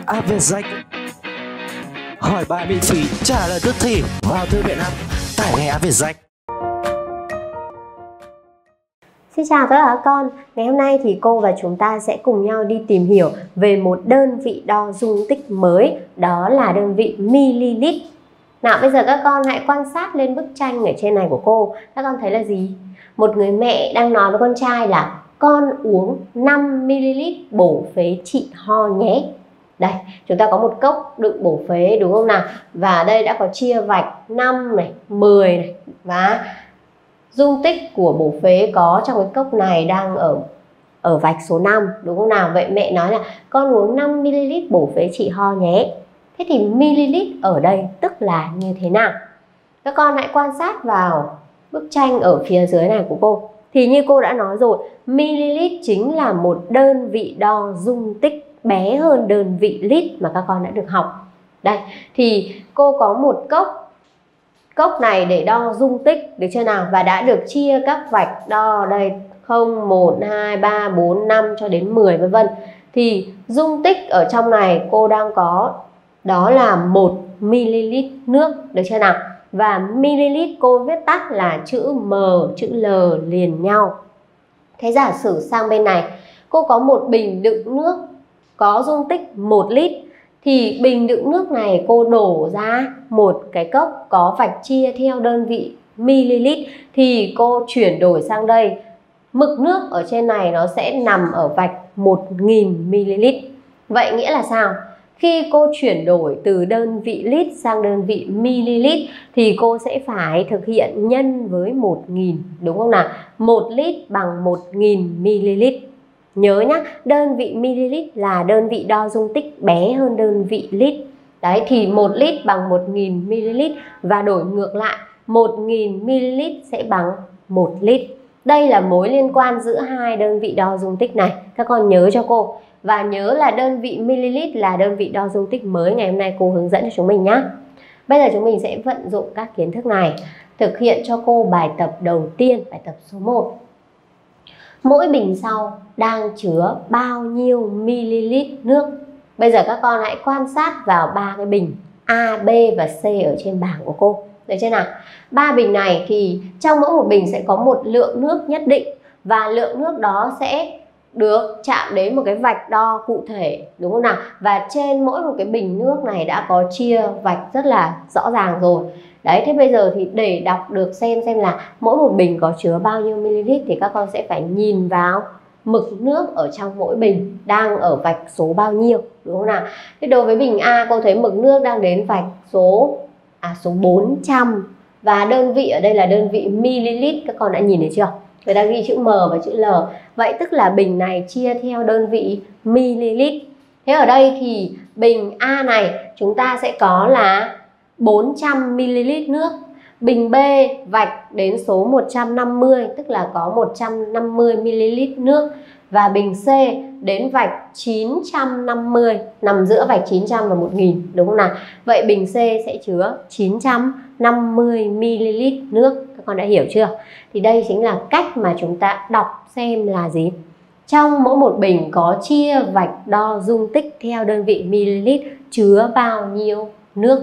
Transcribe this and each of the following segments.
AVSAC. Hỏi bài miễn phí, trả lời tức thì. Vào thư viện app, tải ngay AVSAC. Xin chào tất cả các con. Ngày hôm nay thì cô và chúng ta sẽ cùng nhau đi tìm hiểu về một đơn vị đo dung tích mới, đó là đơn vị ml. Nào bây giờ các con hãy quan sát lên bức tranh ở trên này của cô. Các con thấy là gì? Một người mẹ đang nói với con trai là con uống 5 ml bổ phế trị ho nhé. Đây, chúng ta có một cốc đựng bổ phế đúng không nào? Và đây đã có chia vạch 5 này, 10 này, và dung tích của bổ phế có trong cái cốc này đang ở vạch số 5 đúng không nào? Vậy mẹ nói là con uống 5 ml bổ phế trị ho nhé. Thế thì ml ở đây tức là như thế nào? Các con hãy quan sát vào bức tranh ở phía dưới này của cô. Thì như cô đã nói rồi, ml chính là một đơn vị đo dung tích bé hơn đơn vị lít mà các con đã được học. Đây, thì cô có một cốc này để đo dung tích, được chưa nào? Và đã được chia các vạch đo đây 0, 1, 2, 3, 4, 5 cho đến 10 vân vân. Thì dung tích ở trong này cô đang có đó là 1 ml nước, được chưa nào? Và ml cô viết tắt là chữ M, chữ L liền nhau. Thế giả sử sang bên này, cô có một bình đựng nước có dung tích 1 lít. Thì bình đựng nước này cô đổ ra một cái cốc có vạch chia theo đơn vị ml. Thì cô chuyển đổi sang đây, mực nước ở trên này nó sẽ nằm ở vạch 1000 ml. Vậy nghĩa là sao? Khi cô chuyển đổi từ đơn vị lít sang đơn vị ml thì cô sẽ phải thực hiện nhân với 1000, đúng không nào? 1 lít bằng 1000 ml. Nhớ nhé, đơn vị ml là đơn vị đo dung tích bé hơn đơn vị lít. Đấy, thì 1 lít bằng 1000 ml và đổi ngược lại, 1000 ml sẽ bằng 1 lít. Đây là mối liên quan giữa hai đơn vị đo dung tích này. Các con nhớ cho cô. Và nhớ là đơn vị ml là đơn vị đo dung tích mới ngày hôm nay cô hướng dẫn cho chúng mình nhé. Bây giờ chúng mình sẽ vận dụng các kiến thức này. Thực hiện cho cô bài tập đầu tiên, bài tập số 1. Mỗi bình sau đang chứa bao nhiêu ml nước? Bây giờ các con hãy quan sát vào ba cái bình A, B và C ở trên bảng của cô. Được chưa nào? Ba bình này thì trong mỗi một bình sẽ có một lượng nước nhất định. Và lượng nước đó sẽ được chạm đến một cái vạch đo cụ thể, đúng không nào? Và trên mỗi một cái bình nước này đã có chia vạch rất là rõ ràng rồi. Đấy, thế bây giờ thì để đọc được xem là mỗi một bình có chứa bao nhiêu ml thì các con sẽ phải nhìn vào mực nước ở trong mỗi bình đang ở vạch số bao nhiêu, đúng không nào? Thế đối với bình A cô thấy mực nước đang đến vạch số 400 và đơn vị ở đây là đơn vị ml, các con đã nhìn thấy chưa? Người ta ghi chữ M và chữ L. Vậy tức là bình này chia theo đơn vị ml. Thế ở đây thì bình A này chúng ta sẽ có là 400 ml nước. Bình B vạch đến số 150, tức là có 150 ml nước. Và bình C đến vạch 950, nằm giữa vạch 900 và 1000, đúng không nào? Vậy bình C sẽ chứa 950 ml nước. Các con đã hiểu chưa? Thì đây chính là cách mà chúng ta đọc xem là gì? Trong mỗi một bình có chia vạch đo dung tích theo đơn vị ml chứa bao nhiêu nước.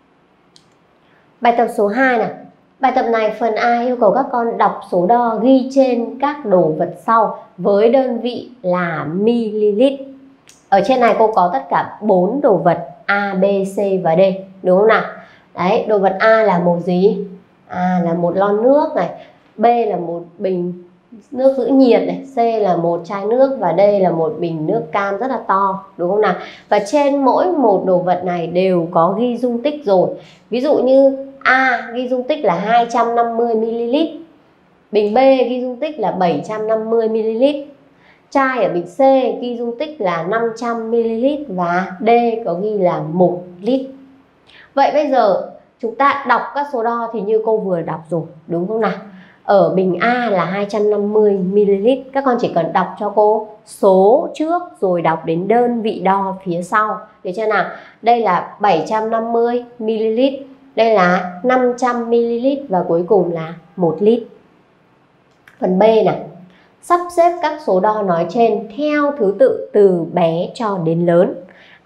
Bài tập số 2 này. Bài tập này phần A yêu cầu các con đọc số đo ghi trên các đồ vật sau với đơn vị là ml. Ở trên này cô có tất cả 4 đồ vật A, B, C và D, đúng không nào? Đấy, đồ vật A là một gì? A là một lon nước này, B là một bình nước giữ nhiệt này, C là một chai nước và D là một bình nước cam rất là to, đúng không nào? Và trên mỗi một đồ vật này đều có ghi dung tích rồi. Ví dụ như A ghi dung tích là 250 ml, bình B ghi dung tích là 750 ml, chai ở bình C ghi dung tích là 500 ml và D có ghi là 1 lít. Vậy bây giờ chúng ta đọc các số đo thì như cô vừa đọc rồi, đúng không nào? Ở bình A là 250 ml, các con chỉ cần đọc cho cô số trước rồi đọc đến đơn vị đo phía sau, được chưa nào? Đây là 750 ml, đây là 500 ml và cuối cùng là 1 lít. Phần B này, sắp xếp các số đo nói trên theo thứ tự từ bé cho đến lớn.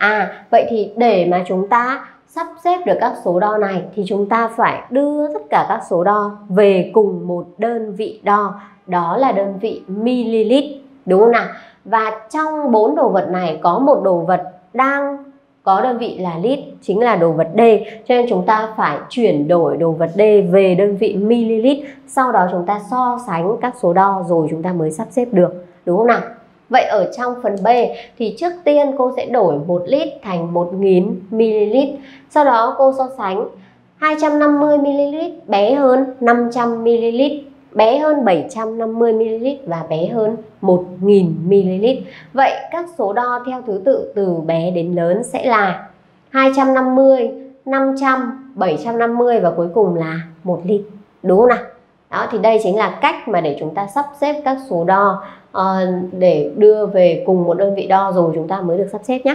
Vậy thì để mà chúng ta sắp xếp được các số đo này thì chúng ta phải đưa tất cả các số đo về cùng một đơn vị đo, đó là đơn vị ml, đúng không nào? Và trong 4 đồ vật này có một đồ vật đang có đơn vị là lít, chính là đồ vật D, cho nên chúng ta phải chuyển đổi đồ vật D về đơn vị ml, sau đó chúng ta so sánh các số đo rồi chúng ta mới sắp xếp được, đúng không nào? Vậy ở trong phần B thì trước tiên cô sẽ đổi 1 lít thành 1000 ml. Sau đó cô so sánh 250 ml bé hơn 500 ml, bé hơn 750 ml và bé hơn 1000 ml. Vậy các số đo theo thứ tự từ bé đến lớn sẽ là 250, 500, 750 và cuối cùng là 1 lít, đúng không nào? Đó, thì đây chính là cách mà để chúng ta sắp xếp các số đo để đưa về cùng một đơn vị đo rồi chúng ta mới được sắp xếp nhé.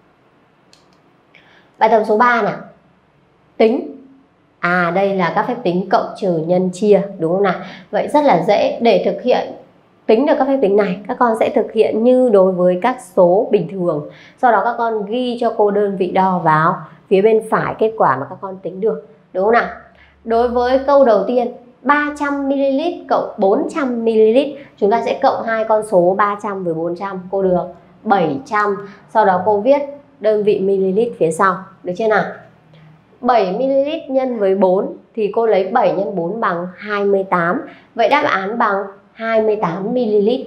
Bài tập số 3 nào. Tính. Đây là các phép tính cộng trừ nhân chia, đúng không nào? Vậy rất là dễ. Để thực hiện tính được các phép tính này, các con sẽ thực hiện như đối với các số bình thường. Sau đó các con ghi cho cô đơn vị đo vào phía bên phải kết quả mà các con tính được, đúng không nào? Đối với câu đầu tiên 300ml cộng 400ml, chúng ta sẽ cộng hai con số 300 với 400, cô được 700. Sau đó cô viết đơn vị ml phía sau, được chưa nào? 7ml nhân với 4 thì cô lấy 7 nhân 4 bằng 28. Vậy đáp án bằng 28ml.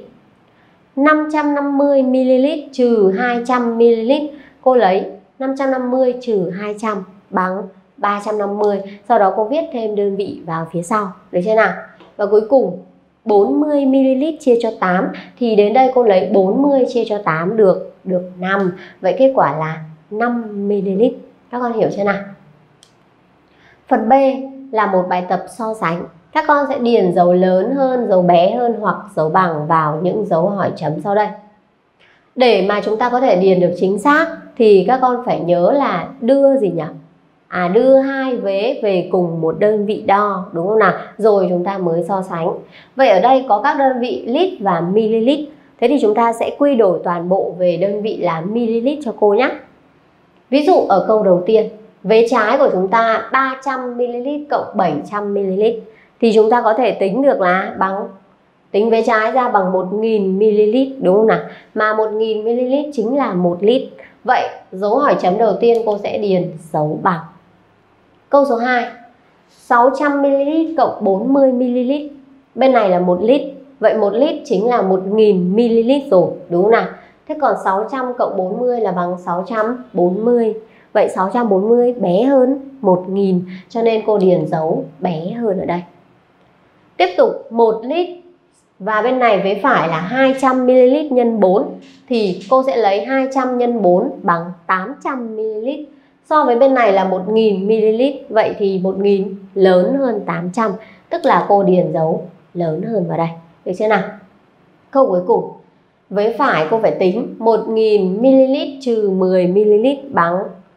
550ml trừ 200ml, cô lấy 550 trừ 200 bằng 350. Sau đó cô viết thêm đơn vị vào phía sau, được chưa nào? Và cuối cùng 40ml chia cho 8 thì đến đây cô lấy 40 chia cho 8 được 5. Vậy kết quả là 5ml. Các con hiểu chưa nào? Phần B là một bài tập so sánh. Các con sẽ điền dấu lớn hơn, dấu bé hơn hoặc dấu bằng vào những dấu hỏi chấm sau đây. Để mà chúng ta có thể điền được chính xác thì các con phải nhớ là đưa gì nhỉ? Đưa hai vế về cùng một đơn vị đo, đúng không nào? Rồi chúng ta mới so sánh. Vậy ở đây có các đơn vị lít và ml. Thế thì chúng ta sẽ quy đổi toàn bộ về đơn vị là ml cho cô nhé. Ví dụ ở câu đầu tiên, vế trái của chúng ta 300ml cộng 700ml thì chúng ta có thể tính được là tính vế trái ra bằng 1000ml, đúng không nào? Mà 1000ml chính là 1 lít. Vậy dấu hỏi chấm đầu tiên cô sẽ điền dấu bằng. Câu số 2, 600ml cộng 40ml. Bên này là 1 lít. Vậy 1 lít chính là 1000ml rồi, đúng không nào? Thế còn 600 cộng 40 là bằng 640. Vậy 640 bé hơn 1000, cho nên cô điền dấu bé hơn ở đây. Tiếp tục 1 lít và bên này vế phải là 200ml nhân 4 thì cô sẽ lấy 200 nhân 4 bằng 800ml. So với bên này là 1000ml, vậy thì 1000 lớn hơn 800, tức là cô điền dấu lớn hơn vào đây, được chưa nào? Câu cuối cùng, vế phải cô phải tính 1000ml trừ 10ml bằng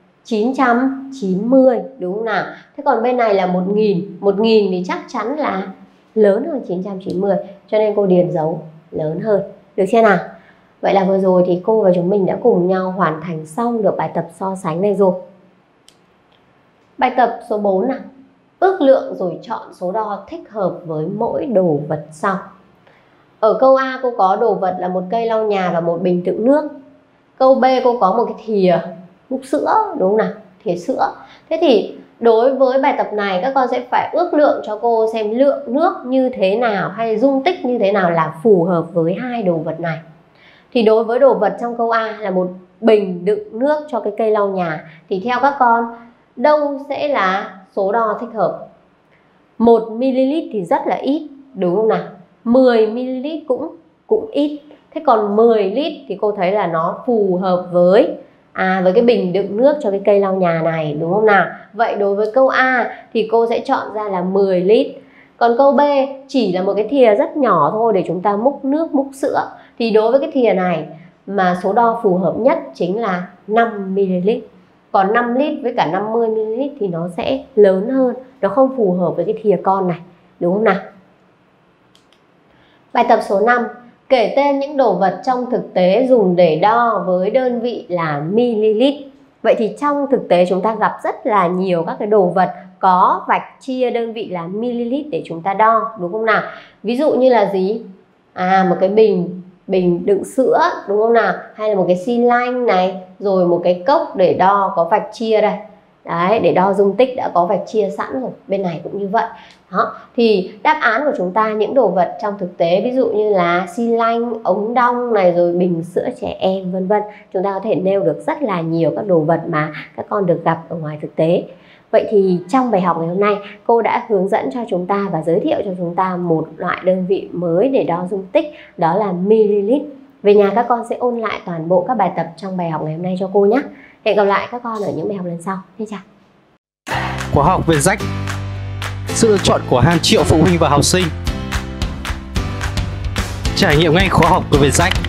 990, đúng không nào? Thế còn bên này là 1000 thì chắc chắn là lớn hơn 990, cho nên cô điền dấu lớn hơn, được chưa nào? Vậy là vừa rồi thì cô và chúng mình đã cùng nhau hoàn thành xong được bài tập so sánh này rồi. Bài tập số 4 nào. Ước lượng rồi chọn số đo thích hợp với mỗi đồ vật sau. Ở câu A cô có đồ vật là một cây lau nhà và một bình đựng nước. Câu B cô có một cái thìa múc sữa, đúng không nào? Thìa sữa. Thế thì đối với bài tập này các con sẽ phải ước lượng cho cô xem lượng nước như thế nào hay dung tích như thế nào là phù hợp với hai đồ vật này. Thì đối với đồ vật trong câu A là một bình đựng nước cho cái cây lau nhà thì theo các con đâu sẽ là số đo thích hợp? 1ml thì rất là ít, đúng không nào? 10ml cũng ít. Thế còn 10 lít thì cô thấy là nó phù hợp với cái bình đựng nước cho cái cây lau nhà này, đúng không nào? Vậy đối với câu A thì cô sẽ chọn ra là 10 lít. Còn câu B chỉ là một cái thìa rất nhỏ thôi để chúng ta múc nước, múc sữa. Thì đối với cái thìa này mà số đo phù hợp nhất chính là 5ml. Còn 5 lít với cả 50ml thì nó sẽ lớn hơn, nó không phù hợp với cái thìa con này, đúng không nào? Bài tập số 5, Kể tên những đồ vật trong thực tế dùng để đo với đơn vị là ml. Vậy thì trong thực tế chúng ta gặp rất là nhiều các cái đồ vật có vạch chia đơn vị là ml để chúng ta đo, đúng không nào? Ví dụ như là gì? Một cái bình đựng sữa, đúng không nào? Hay là một cái xi lanh này, rồi một cái cốc để đo có vạch chia đây. Đấy, để đo dung tích đã có vạch chia sẵn rồi, bên này cũng như vậy. Đó, thì đáp án của chúng ta những đồ vật trong thực tế, ví dụ như là xi lanh, ống đong này, rồi bình sữa trẻ em vân vân, chúng ta có thể nêu được rất là nhiều các đồ vật mà các con được gặp ở ngoài thực tế. Vậy thì trong bài học ngày hôm nay, cô đã hướng dẫn cho chúng ta và giới thiệu cho chúng ta một loại đơn vị mới để đo dung tích, đó là ml. Về nhà các con sẽ ôn lại toàn bộ các bài tập trong bài học ngày hôm nay cho cô nhé. Hẹn gặp lại các con ở những bài học lần sau. Xin chào. Khóa học về rách, sự lựa chọn của hàng triệu phụ huynh và học sinh. Trải nghiệm ngay khóa học của Vietjet.